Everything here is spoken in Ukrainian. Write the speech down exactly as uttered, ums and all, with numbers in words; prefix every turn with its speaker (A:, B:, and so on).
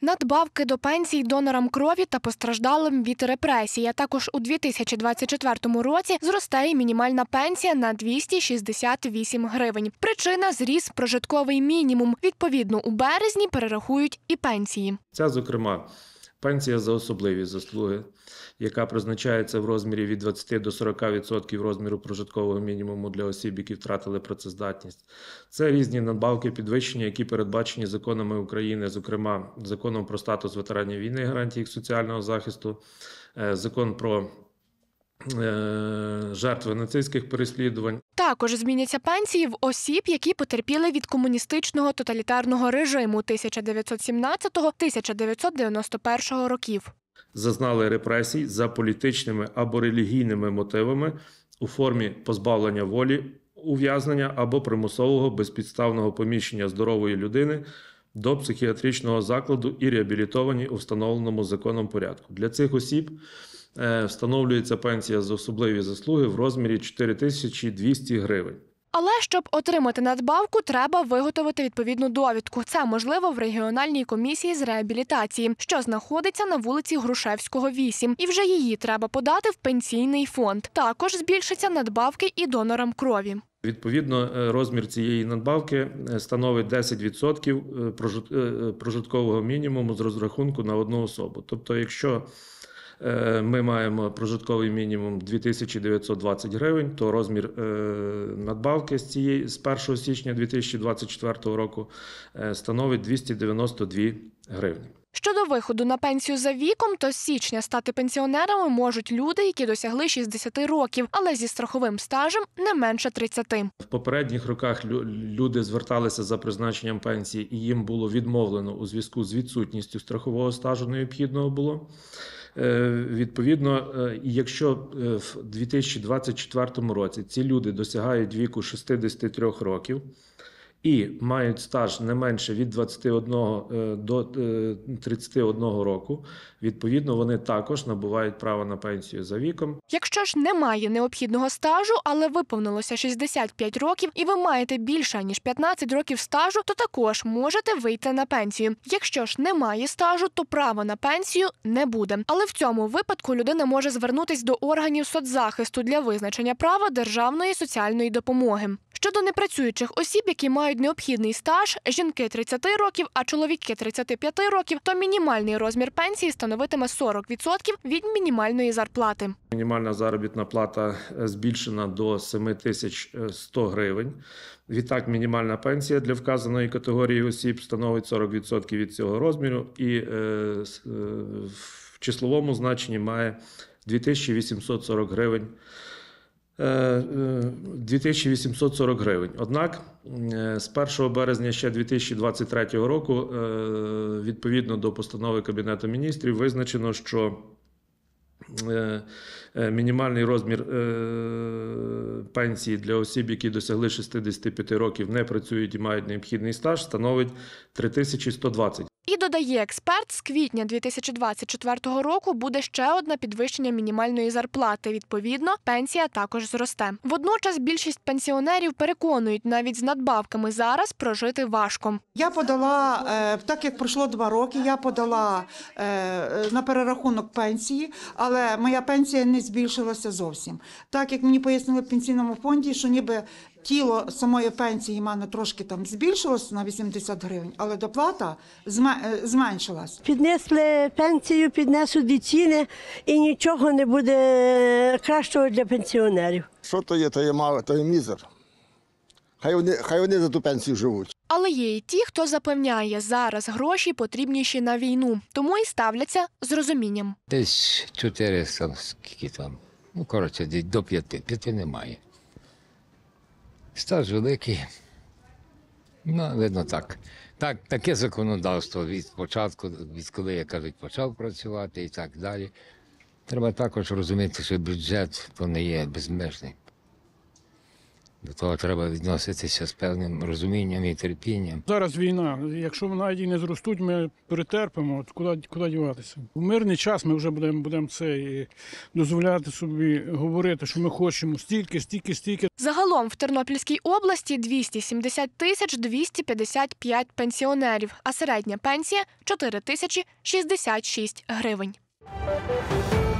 A: Надбавки до пенсій донорам крові та постраждалим від репресій. А також у дві тисячі двадцять четвертому році зросте і мінімальна пенсія на двісті шістдесят вісім гривень. Причина – зріс прожитковий мінімум. Відповідно, у березні перерахують і пенсії.
B: Це, зокрема, пенсія за особливі заслуги, яка призначається в розмірі від двадцяти до сорока відсотків розміру прожиткового мінімуму для осіб, які втратили працездатність. Це різні надбавки, підвищення, які передбачені законами України, зокрема, Законом про статус ветеранів війни, гарантії їх соціального захисту, Закон про жертви нацистських переслідувань.
A: Також зміняться пенсії в осіб, які потерпіли від комуністичного тоталітарного режиму тисяча дев'ятсот сімнадцятого - тисяча дев'ятсот дев'яносто першого років.
B: Зазнали репресій за політичними або релігійними мотивами у формі позбавлення волі, ув'язнення або примусового безпідставного поміщення здорової людини до психіатричного закладу і реабілітовані у встановленому законом порядку. Для цих осіб встановлюється пенсія за особливі заслуги в розмірі чотири тисячі двісті гривень.
A: Але щоб отримати надбавку, треба виготовити відповідну довідку. Це можливо в регіональній комісії з реабілітації, що знаходиться на вулиці Грушевського, вісім. І вже її треба подати в пенсійний фонд. Також збільшаться надбавки і донорам крові.
B: Відповідно, розмір цієї надбавки становить десять відсотків прожиткового мінімуму з розрахунку на одну особу. Тобто, якщо ми маємо прожитковий мінімум дві тисячі дев'ятсот двадцять гривень, то розмір надбавки з цієї з першого січня дві тисячі двадцять четвертого року становить двісті дев'яносто дві гривні.
A: Щодо виходу на пенсію за віком, то з січня стати пенсіонерами можуть люди, які досягли шістдесяти років, але зі страховим стажем не менше тридцяти.
B: В попередніх роках люди зверталися за призначенням пенсії і їм було відмовлено у зв'язку з відсутністю страхового стажу, необхідного було. Відповідно, якщо в дві тисячі двадцять четвертому році ці люди досягають віку шістдесяти трьох років і мають стаж не менше від двадцяти одного до тридцяти одного року, відповідно, вони також набувають право на пенсію за віком.
A: Якщо ж немає необхідного стажу, але виповнилося шістдесят п'ять років і ви маєте більше, ніж п'ятнадцять років стажу, то також можете вийти на пенсію. Якщо ж немає стажу, то права на пенсію не буде. Але в цьому випадку людина може звернутися до органів соцзахисту для визначення права державної соціальної допомоги. Щодо непрацюючих осіб, які мають необхідний стаж, жінки тридцяти років, а чоловіки тридцяти п'яти років, то мінімальний розмір пенсії становитиме сорок відсотків від мінімальної зарплати.
B: Мінімальна заробітна плата збільшена до семи тисяч ста гривень. Відтак, мінімальна пенсія для вказаної категорії осіб становить сорок відсотків від цього розміру і е, е, в числовому значенні має дві тисячі вісімсот сорок гривень. дві тисячі вісімсот сорок гривень. Однак з першого березня ще дві тисячі двадцять третього року відповідно до постанови Кабінету Міністрів визначено, що мінімальний розмір пенсії для осіб, які досягли шістдесяти п'яти років, не працюють і мають необхідний стаж, становить три тисячі сто двадцять.
A: І додає експерт, з квітня дві тисячі двадцять четвертого року буде ще одне підвищення мінімальної зарплати. Відповідно, пенсія також зросте. Водночас більшість пенсіонерів переконують, навіть з надбавками зараз прожити важко.
C: Я подала, так як пройшло два роки, я подала на перерахунок пенсії, але моя пенсія не збільшилася зовсім. Так як мені пояснили в пенсійному фонді, що ніби тіло самої пенсії в мене трошки там збільшилось на вісімдесят гривень, але доплата зменшилась.
D: Піднесли пенсію, піднесуть і ціни, і нічого не буде кращого для пенсіонерів.
E: Що то є, то є мало, то є мізер. Хай вони, хай вони за ту пенсію живуть.
A: Але є і ті, хто запевняє, зараз гроші потрібніші на війну, тому і ставляться з розумінням.
F: Десь чотириста, скільки там, ну коротше, до п'яти, п'яти немає. Стаж великий, ну, видно так. Так, таке законодавство від початку, від коли, я кажуть, почав працювати і так далі. Треба також розуміти, що бюджет то не є безмежний. До того треба відноситися з певним розумінням і терпінням.
G: Зараз війна. Якщо навіть і не зростуть, ми перетерпимо. От куди, куди діватися? У мирний час ми вже будемо, будемо це і дозволяти собі говорити, що ми хочемо стільки, стільки, стільки.
A: Загалом в Тернопільській області двісті сімдесят тисяч двісті п'ятдесят п'ять пенсіонерів, а середня пенсія – чотири тисячі шістдесят шість гривень.